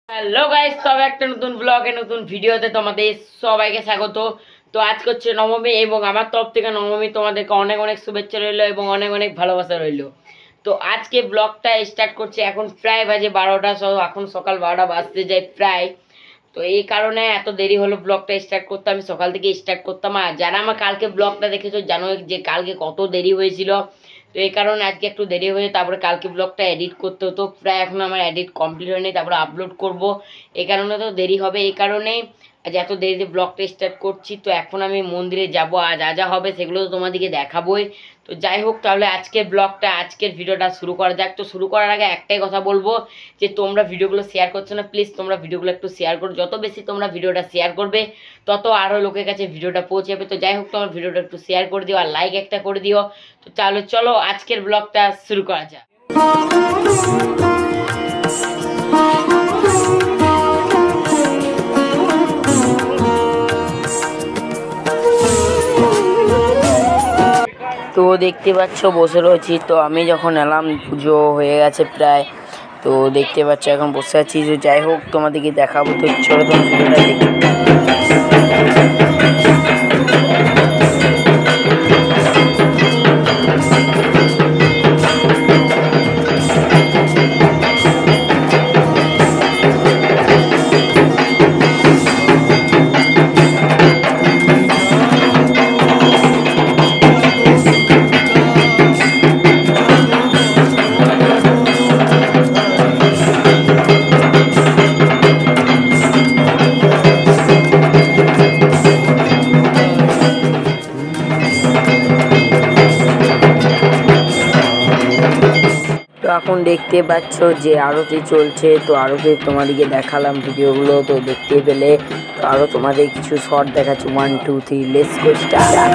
Hello guys, তবে একটা নতুন ব্লগে নতুন ভিডিওতে তোমাদের সবাইকে স্বাগত। তো আজকে হচ্ছে নবমী এবং আমার তরফ থেকে নবমী তোমাদেরকে অনেক অনেক শুভেচ্ছা রইলো এবং অনেক অনেক ভালোবাসা রইলো। তো আজকে ব্লগটা স্টার্ট করছি, এখন প্রায় বাজে 12টা, এখন সকাল 12টা বাজতে যায় প্রায়। তো এই কারণে এত দেরি হলো ব্লগটা স্টার্ট করতে, আমি সকাল থেকে স্টার্ট করতাম। আর যারা আমার কালকে ব্লগটা দেখেছো জানো যে কালকে কত দেরি হয়েছিল। তো এই কারণে আজকে একটু দেরি হয়ে তারপরে কালকে ব্লগটা এডিট করতে হতো, প্রায় এখন আমার এডিট কমপ্লিট হয়নি, তারপরে আপলোড করব। এই কারণে তো দেরি হবে, এই কারণেই আজ এত দেরিতে ব্লগটা স্টার্ট করছি। তো এখন আমি মন্দিরে যাব, আর যা যা হবে সেগুলো তো তোমাদেরকে দেখাবোই। তো যাই হোক, তাহলে আজকের ব্লগটা আজকের ভিডিওটা শুরু করা যাক। তো শুরু করার আগে একটাই কথা বলবো, যে তোমরা ভিডিওগুলো শেয়ার করছো না, প্লিজ তোমরা ভিডিওগুলো একটু শেয়ার করো। যত বেশি তোমরা ভিডিওটা শেয়ার করবে তত আরও লোকের কাছে ভিডিওটা পৌঁছে যাবে। তো যাই হোক, তোমার ভিডিওটা একটু শেয়ার করে দিও আর লাইক একটা করে দিও। তো তাহলে চলো আজকের ব্লগটা শুরু করা যাক। তো দেখতে পাচ্ছ বসে রয়েছি। তো আমি যখন এলাম পুজো হয়ে গেছে প্রায়, তো দেখতে পাচ্ছ এখন বসে আছি। যে যাই হোক তোমাদেরকে দেখাবো, তো চলো তোমার ভিডিওটা দেখি। তো এখন দেখতে পাচ্ছ যে আরতি চলছে, তো আরতি তোমাদেরকে দেখালাম ভিডিওগুলো, তো দেখতে পেলে। তো আরও তোমাদের কিছু শর্ট দেখাচ্ছি। 1 2 3 লেটস গো স্টার্ট।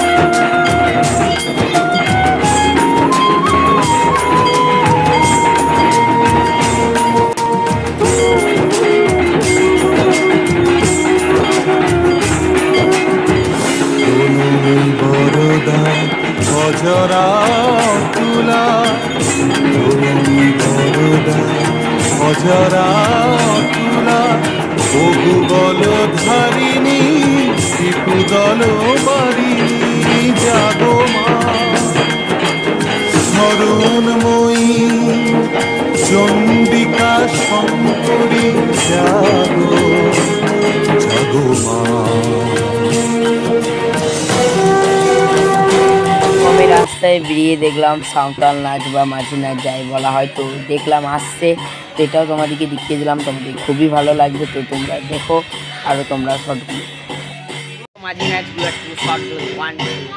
অজরা তুলা অজরা তুলা বহু বল ধারিণী ত্রিপুদল বারিণী জাগো মা স্মরণময়ী চণ্ডিকা শঙ্করী জাগো জাগো মা। আমি রাস্তায় বেরিয়ে দেখলাম সাঁওতাল নাচ বা মাঝি নাচ যাই বলা হয়, তো দেখলাম আসছে। তো এটাও তোমাদেরকে দেখিয়ে দিলাম, তোমাদের খুবই ভালো লাগবে। তো তোমরা দেখো আরও তোমরা শর্টগুলো, মাঝি নাচগুলো একটু শর্টগুলো 1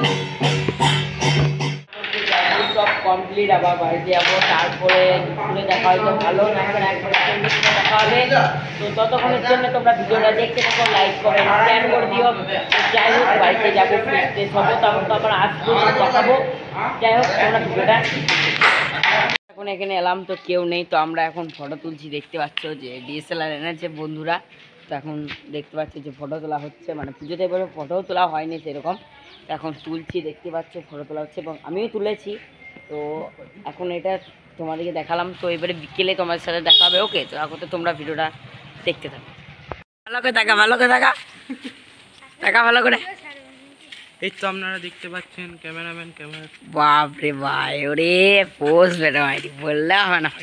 সব কমপ্লিট। আবার বাড়িতে যাবো, তারপরে দুপুরে দেখা হয়তো ভালো না করে একবার দেখা হবে। তো ততক্ষণের জন্য তোমরা ভিডিওটা দেখতে থাকো, লাইক করে শেয়ার করে দিও। যাই হোক, বাড়িতে যাবো, ফিরতে সবো, তখন তো আবার আসবো, দেখাবো। যাই হোক, তোমরা ভিডিওটা এখন এখানে এলাম, তো কেউ নেই। তো আমরা এখন ফটো তুলছি, দেখতে পাচ্ছ যে ডিএসএলআর এনেছে বন্ধুরা। তো এখন দেখতে পাচ্ছি যে ফটো তোলা হচ্ছে, মানে পুজোতে এবারে ফটোও তোলা হয়নি সেরকম। এখন তুলছি, দেখতে পাচ্ছ ফটো তোলা হচ্ছে এবং আমিও তুলেছি। তো এখন এটা তোমাদেরকে দেখালাম। তো এবারে বিকেলে তোমাদের সাথে দেখা হবে, ওকে? তো এখন তো তোমরা ভিডিওটা দেখতে থাকো। ভালো করে দেখা, ভালো করে দেখা, দেখা ভালো করে। এই তো আপনারা দেখতে পাচ্ছেন ক্যামেরাম্যান ক্যামেরা। বাপ রে ভাই, ওরে পোজ বেটা মাইরি বললে হবে না,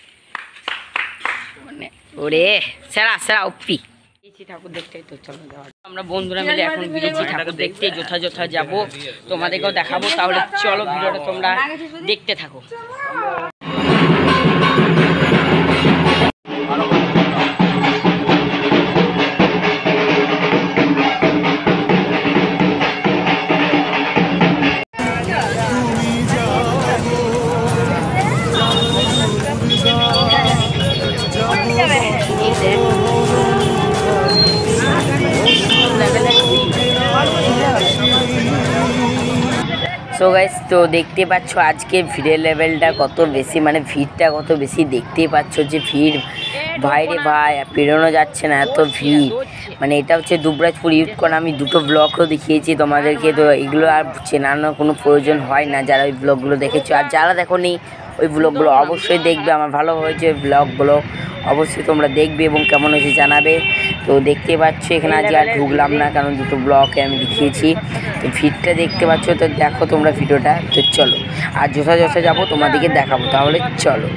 মানে ওরে সেরা সেরা ওপি ঠাকুর দেখতে। তো চলো আমরা বন্ধুরা মিলে এখন বেরিয়েছি ঠাকুর দেখতে, যথাযথ যাব, তোমাদেরকেও দেখাবো। তাহলে চলো ভিডিওটা তোমরা দেখতে থাকো। সো গাইস, তো দেখতে পাচ্ছ আজকে ভিড়ের লেভেলটা কত বেশি, মানে ভিড়টা কত বেশি। দেখতেই পাচ্ছ যে ভিড়, ভাইরে ভাই পেরোনো যাচ্ছে না, এত ভিড়। মানে এটা হচ্ছে দুবরাজপুর ইউথ কর্নার। আমি দুটো ব্লগও দেখিয়েছি তোমাদেরকে, তো এগুলো আর চেনানোর কোনো প্রয়োজন হয় না যারা ওই ব্লগগুলো দেখেছো। আর যারা দেখোনি ওই ব্লগগুলো অবশ্যই দেখবে। আমার ভালো হয়েছে ওই ব্লগগুলো, অবশ্যই তোমরা দেখবে এবং কেমন হয়েছে জানাবে। তো দেখতে পাচ্ছ এখানে আজকে আর ঢুকলাম না, কারণ দুটো ব্লগে আমি দেখিয়েছি। তো ভিড়টা দেখতে পাচ্ছ, তো দেখো তোমরা ভিডিওটা। তো চলো, আর যথাযথ যাবো তোমাদেরকে দেখাবো, তাহলে চলো।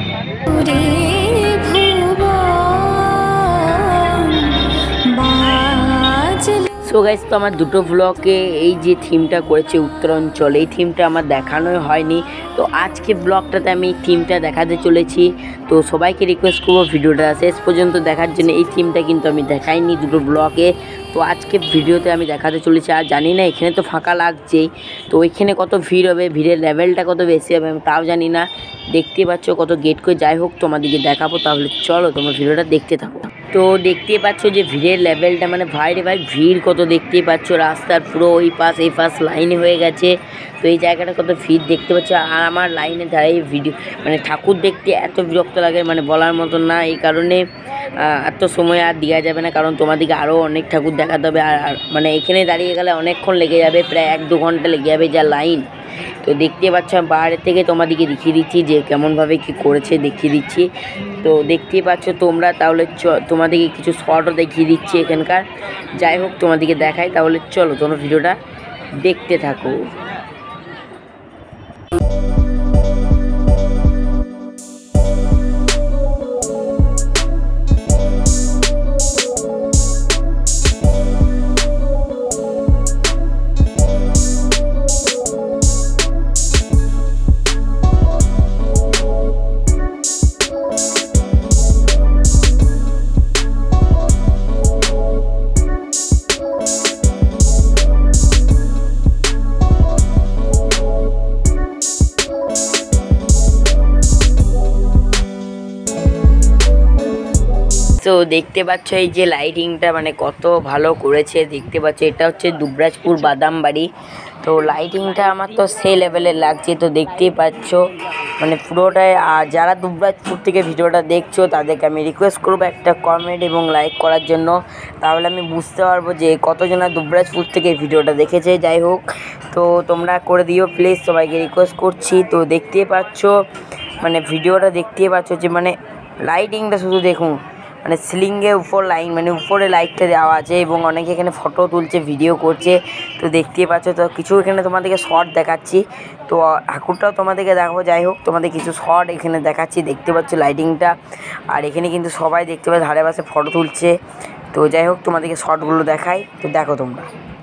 সো গাইস, তো আমার দুটো ব্লগে এই যে থিমটা করেছে উত্তরাঞ্চল, এই থিমটা আমার দেখানোই হয়নি। তো আজকে ব্লগটাতে আমি এই থিমটা দেখাতে চলেছি। তো সবাইকে রিকোয়েস্ট করবো ভিডিওটা শেষ পর্যন্ত দেখার জন্য। এই থিমটা কিন্তু আমি দেখাইনি দুটো ব্লগে, তো আজকে ভিডিওতে আমি দেখাতে চলেছি। আর জানি না, এখানে তো ফাঁকা লাগছেই, তো ওইখানে কত ভিড় হবে, ভিড়ের লেভেলটা কত বেশি হবে আমি তাও জানি না। দেখতে পাচ্ছ কত গেট করে, যাই হোক তোমাদেরকে দেখাবো, তাহলে চলো তোমরা ভিডিওটা দেখতে থাকো। তো দেখতেই পাচ্ছ যে ভিড়ের লেভেলটা, মানে ভাই রে ভাই ভিড় কত দেখতেই পাচ্ছ। রাস্তার পুরো ওই পাশ এই পাশ লাইন হয়ে গেছে। তো এই জায়গাটা কত ভিড় দেখতে পাচ্ছ। আর আমার লাইনে দাঁড়িয়ে ভিডিও মানে ঠাকুর দেখতে এত বিরক্ত লাগে, মানে বলার মতন না। এই কারণে এত সময় আর দেওয়া যাবে না, কারণ তোমাদেরকে আরও অনেক ঠাকুর দেখাতে হবে। আর মানে এখানে দাঁড়িয়ে গেলে অনেকক্ষণ লেগে যাবে, প্রায় 1-2 ঘন্টা লেগে যাবে যা লাইন। তো দেখতে পাচ্ছ আমি বাইরে থেকে তোমাদেরকে দেখিয়ে দিচ্ছি যে কেমনভাবে কি করেছে, দেখিয়ে দিচ্ছি। তো দেখতেই পাচ্ছ তোমরা, তাহলে তোমাদেরকে কিছু শর্টও দেখিয়ে দিচ্ছি এখানকার। যাই হোক তোমাদেরকে দেখাই, তাহলে চলো তোমরা ভিডিওটা দেখতে থাকো। তো দেখতে পাচ্ছ এই যে লাইটিংটা মানে কত ভালো করেছে, দেখতে পাচ্ছ এটা হচ্ছে দুবরাজপুর বাদামবাড়ি। তো লাইটিংটা আমার তো সেই লেভেলের লাগছে, তো দেখতেই পাচ্ছ মানে পুরোটাই। আর যারা দুবরাজপুর থেকে ভিডিওটা দেখছো তাদেরকে আমি রিকোয়েস্ট করবো একটা কমেন্ট এবং লাইক করার জন্য, তাহলে আমি বুঝতে পারবো যে কতজনা দুবরাজপুর থেকে ভিডিওটা দেখেছে। যাই হোক, তো তোমরা করে দিও প্লিজ, সবাইকে রিকোয়েস্ট করছি। তো দেখতেই পাচ্ছ মানে ভিডিওটা দেখতেই পাচ্ছ যে মানে লাইটিংটা শুধু দেখুন, মানে সিলিংয়ের উপর লাইন, মানে উপরে লাইটটা দেওয়া আছে এবং অনেকে এখানে ফটো তুলছে, ভিডিও করছে। তো দেখতেই পাচ্ছ, তো কিছু এখানে তোমাদেরকে শর্ট দেখাচ্ছি, তো ঠাকুরটাও তোমাদেরকে দেখাবো। যাই হোক তোমাদের কিছু শর্ট এখানে দেখাচ্ছি, দেখতে পাচ্ছ লাইটিংটা। আর এখানে কিন্তু সবাই দেখতে পাচ্ছ ধারে পাশে ফটো তুলছে। তো যাই হোক তোমাদেরকে শর্টগুলো দেখাই, তো দেখো তোমরা।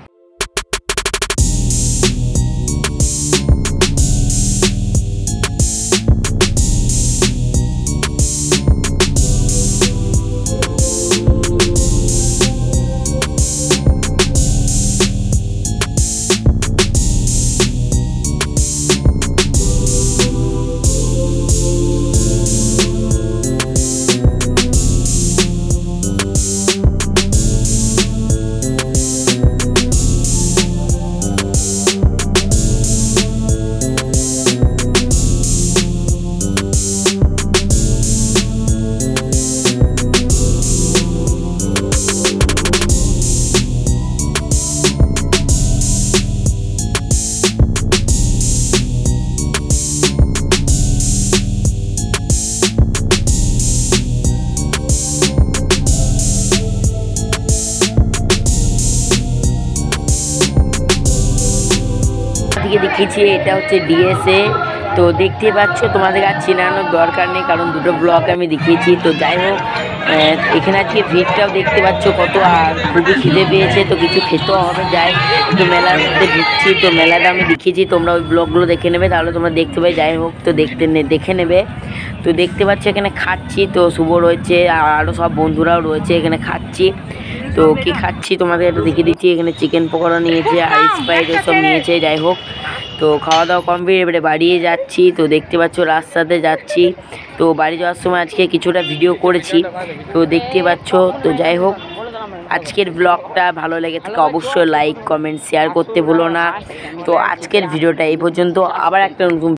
দেখিয়েছি এটা হচ্ছে ডিএসএ। তো দেখতে পাচ্ছ তোমাদের আর চেনানোর দরকার নেই, কারণ দুটো ব্লগ আমি দেখিয়েছি। তো যাই হোক এখানে আজকে ভিড়টাও দেখতে পাচ্ছ কত, আর খুবই খিদে পেয়েছে, তো কিছু খেতেও হবে। যাই তো মেলার মধ্যে ঢুকছি, তো মেলাটা আমি দেখিয়েছি, তোমরা ওই ব্লগগুলো দেখে নেবে, তাহলে তোমরা দেখতে পাই। যাই হোক তো দেখে নেবে। তো দেখতে পাচ্ছ এখানে খাচ্ছি, তো শুভ রয়েছে আর আরও সব বন্ধুরাও রয়েছে, এখানে খাচ্ছি। তো কি খাচ্ছি তোমাদের একটু দেখিয়ে দিচ্ছি। এখানে চিকেন পকোড়া নিয়েছে, আর স্প্রাইট এসব নিয়েছে। যাই হোক তো খাওয়া দাওয়া কমপ্লিট, এবারে বাড়িয়ে যাচ্ছি। তো দেখতে পাচ্ছ রাস্তাতে যাচ্ছি, তো বাড়ি যাওয়ার সময় আজকে কিছুটা ভিডিও করেছি, তো দেখতে পাচ্ছ। তো যাই হোক আজকের ব্লগটা ভালো লেগে থাকে অবশ্যই লাইক কমেন্ট শেয়ার করতে ভুলো না। তো আজকের ভিডিওটা এই পর্যন্ত, আবার একটা নতুন